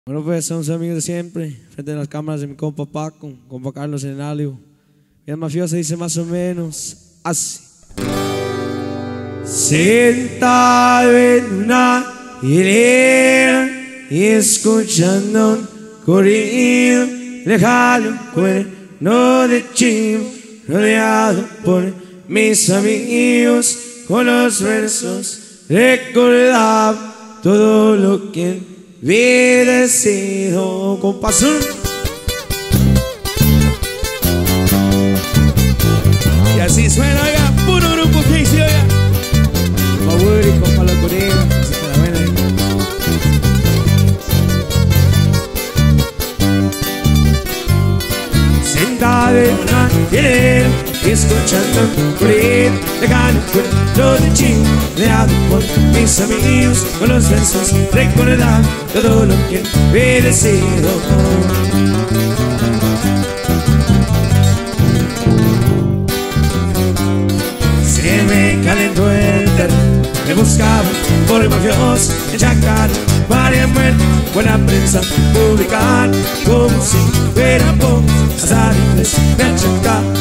Bueno, pues somos amigos de siempre, frente a las cámaras de mi compa Paco, compa Carlos en el alio. Bien mafioso dice más o menos así. Sentado en una hilera y escuchando un corrido lejano, cuerno de chivo, rodeado por mis amigos, con los versos recordaba todo lo que hubiera sido. Compasión. Y así suena, oiga, puro grupo que hice, oiga. Compa Woody, compa Locorina, así que la buena ahí. Sentado en una hilera y escuchando un corrido lejano, cuerno de chivo, rodeado por mis amigos, con los versos recordando todo lo que hubiera sido. Se me calentó el terreno, me buscaban por el mafioso en Chacar, varias muertes, buena prensa publicar, como si fuera poco, hasta inglés me han chocado.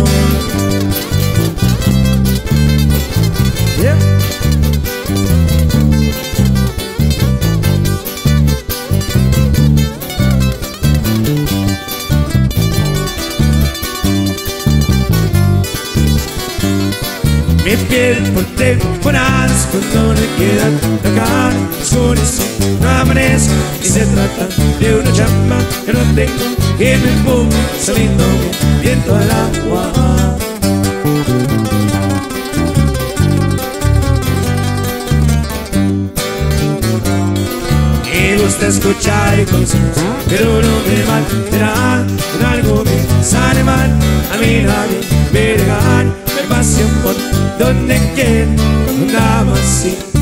Yeah. Mi piel por temporadas cuando le quedan la cara oscurece, no amanezco y se trata de una chamba que no tengo y en el boom saliendo viento al agua. Me gusta escuchar y consejos, pero no me mantendrá. Con algo me sale mal, a mí nadie me regala. Me paseo por donde quiera, andaba así.